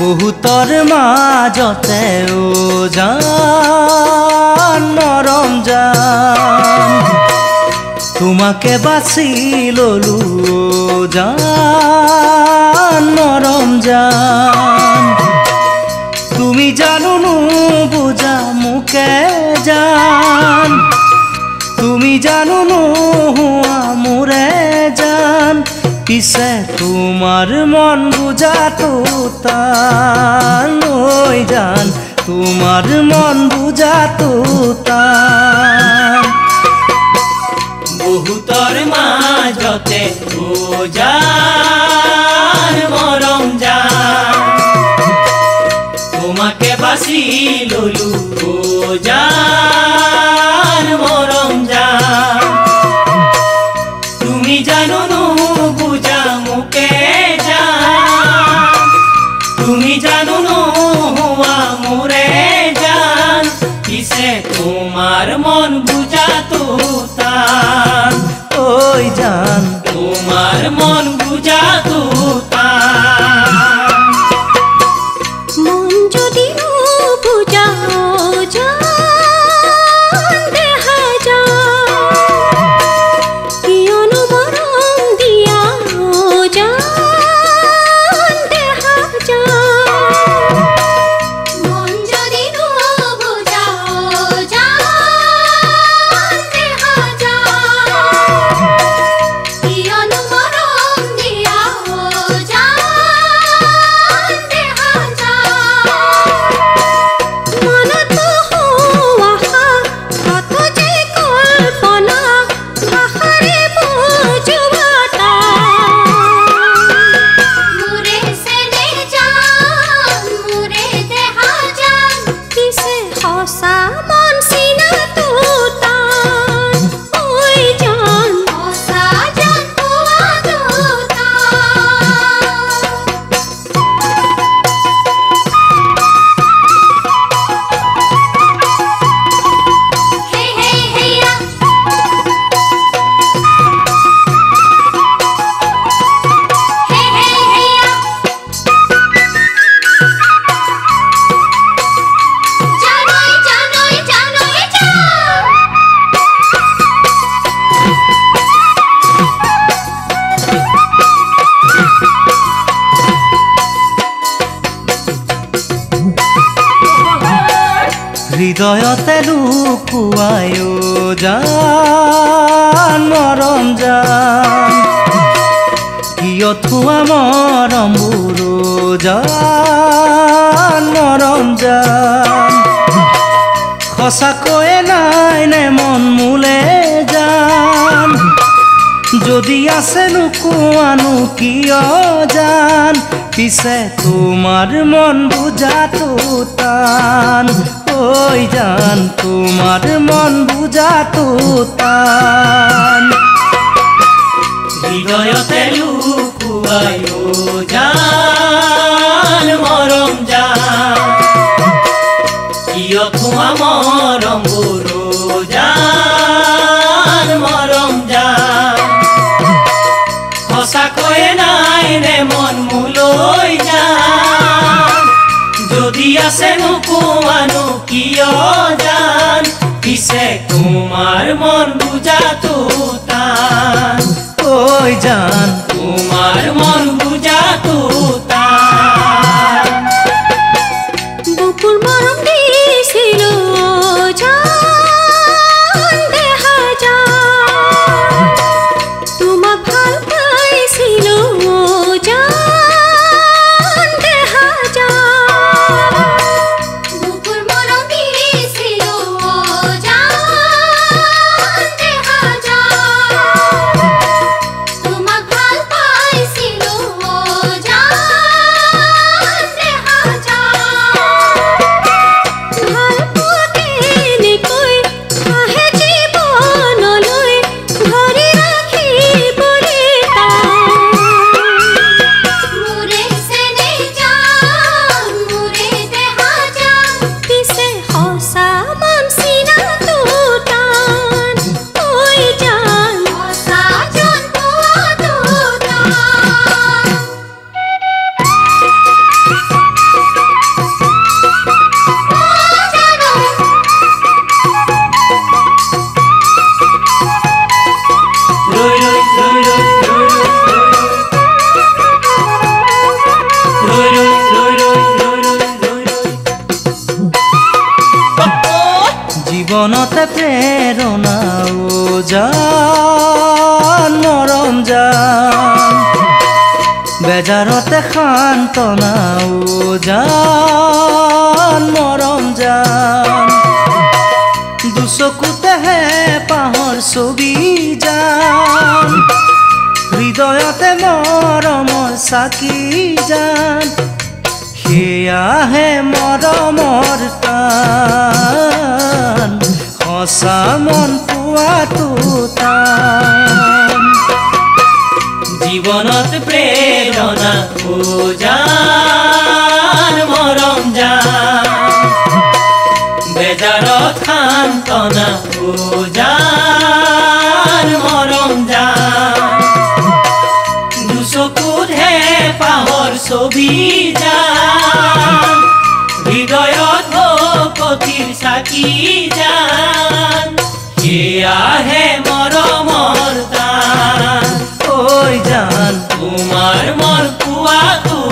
বহুতৰ মাজতে জান মৰম জান তোমাকে বাছি ললো জান মৰম জান তুমি জানো নুবুজা মোকে জান তুমি জানো নোহোৱা মোৰে জান পিছে তোমাৰ মন বুজাটো টান ঐ জান তোমাৰ মন বুজাটো টান বহুতৰ মাজতে জান মৰম জান তোমাকে বাছি ললো জান মৰম জান তুমি জানো নুবুজা মোকে জান তুমি জানো নোহোৱা মোৰে জান পিছে তোমাৰ মন বুজাটো টান ঐ জান তোমার মন বুঝাতো মন যদি বুঝাও জান দেখা যায় কিয়নো মৰম দিয়া জান দেখা যায় মন যদি বুঝাও জান দেখা যায় কিয়নো মৰম দিয়া জান দেখা যায় মনত হোৱা কত যে কল্পনা ভাষাৰে বুজোৱাটা মোৰে চেনে জান মোৰে দেহা জান পিছে সঁচা মন চিনাটো টান ঐ জান সঁচা জান পোৱাটো টান হে হে হেয়া হে হে হেয়া জানই জানই জানই জান হৃদয়তে লুকুৱাই জান মৰম জান কিয় থোৱা মৰমবোৰ জান মৰম জান সঁচাকৈয়ে নাই নে মন মোলে জান যদি আছে নোকোৱানো কিয় জান পিছে তোমাৰ মন বুজাটো টান ঐ জান তোমাৰ মন বুজাটো টান হৃদয়তে লুকুৱাই জান মৰম জান কিয় থোৱা মৰমবোৰ জান মৰম জান সঁচাকৈয়ে নাই নে মন মোলৈ জান যদি আছে নোকোৱানো কিয় জান পিছে তোমাৰ মন বুজাটো টান ঐ জান তোমার মন বুঝাতো টান বুকুৰ মৰম দিছিল জান দেখা যায় তোমাক ভাল পাইছিল জান দেখা যায় বুকুৰ মৰম দিছিল জান দেখা যায় তোমাক ভাল পাইছিল জীৱনতে প্ৰেৰণা ও জান মৰম জান বেজাৰতে সান্তনা ও জান মৰম জান দুচকুতেহে পাহৰ ছবি জান হৃদয়তে মৰমৰ চাকি জান সেয়াহে মৰমৰ টান সঁচা মন পোৱাটো টান জীৱনত প্ৰেৰণা ও জান মৰম জান বেজাৰত সান্তনা ও জান মৰম জান দুচকুতহে পাহৰ ছবি জান হৃদয়ত ভকতিৰ চাকি জান সেয়াহে মৰমৰ টান ঐ জান তোমাৰ মন পোৱাটো